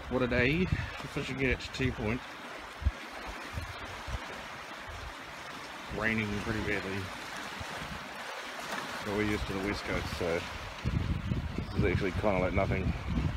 What a day for fishing at T Point. Raining pretty badly. But we're used to the west coast, so this is actually kind of like nothing.